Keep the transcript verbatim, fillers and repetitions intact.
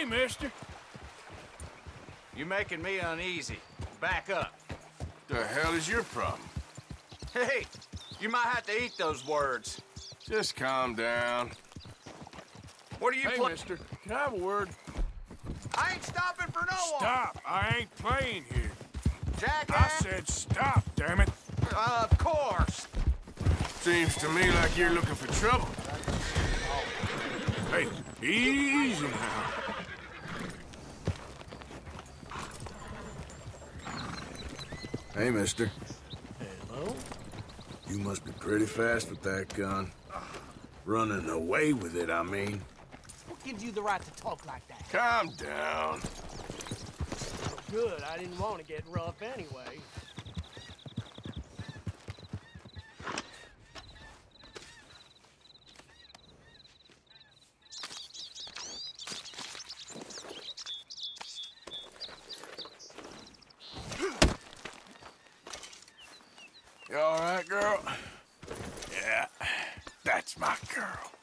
Hey, mister. You're making me uneasy. Back up. The hell is your problem? Hey, you might have to eat those words. Just calm down. What are you Hey, playing? mister. Can I have a word? I ain't stopping for no one. Stop. I ain't playing here. I Jackass. said stop, damn it. Uh, of course. Seems to me like you're looking for trouble. Hey, easy now. Hey, mister. Hello? You must be pretty fast with that gun. Running away with it, I mean. What gives you the right to talk like that? Calm down. Good, I didn't want to get rough anyway. You all right, girl? Yeah, that's my girl.